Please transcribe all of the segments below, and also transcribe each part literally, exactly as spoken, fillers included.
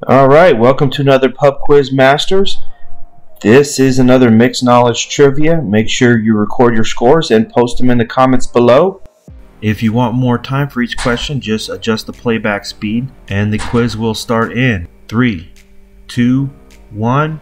All right, welcome to another Pub Quiz Masters. This is another mixed knowledge trivia. Make sure you record your scores and post them in the comments below. If you want more time for each question, just adjust the playback speed and the quiz will start in three, two, one.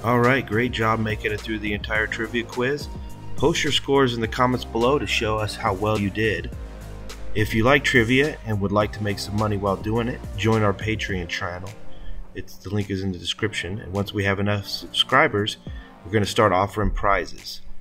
Alright, great job making it through the entire trivia quiz. Post your scores in the comments below to show us how well you did. If you like trivia and would like to make some money while doing it, join our Patreon channel. It's, the link is in the description, and once we have enough subscribers, we're going to start offering prizes.